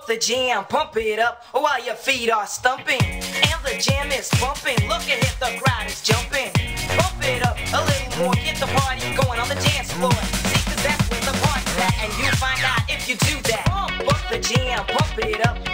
up the jam, pump it up while your feet are stumping. And the jam is bumping, look ahead, the crowd is jumping. Pump it up a little more, get the party going on the dance floor. See, cause that's where the party's at, and you find out if you do that. Pump up the jam, pump it up